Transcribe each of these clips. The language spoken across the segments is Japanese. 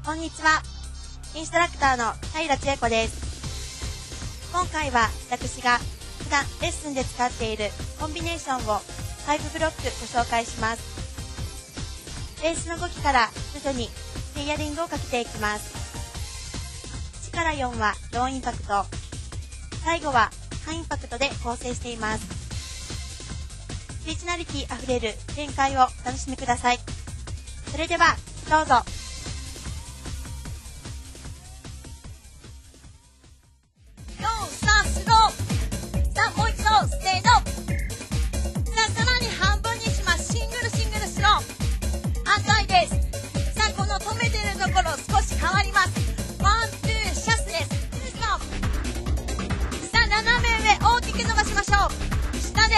こんにちは。インストラクターの平千恵子です。今回は私が普段レッスンで使っているコンビネーションを5ブロックご紹介します。ベースの動きから徐々にレイヤリングをかけていきます。1から4はローインパクト、最後はハイインパクトで構成しています。スピリチュアリティあふれる展開をお楽しみください。それではどうぞ。 スロー。さあもう一度ステード。さあさらに半分にします。シングルスロー。反対です。さあこの止めてるところ少し変わります。ワン、ツー、シャスです。スロー。さあ斜め上大きく伸ばしましょう。下です。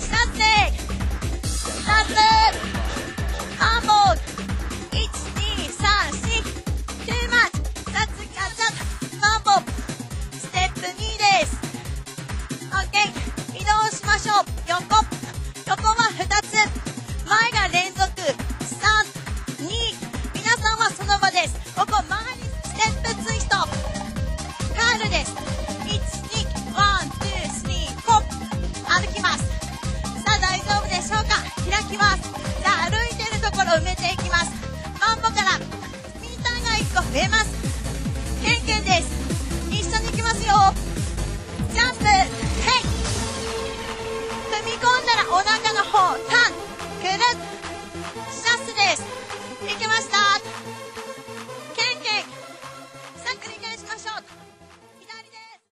シャスでシャスハンボール。1、2、3、4。トゥーマッチ。さあ次はシャスハンボール。ステップ2です。OK。移動しましょう。横は2つ。前が連続。3、2。皆さんはその場です。ここ前にステップツイスト。カールです。1、2、ワン、ツー、スリー、フォー。歩きます。さあ大丈夫でしょうか。開きます。さあ歩いてるところ埋めていきます。マンボからスピーターが1個増えます。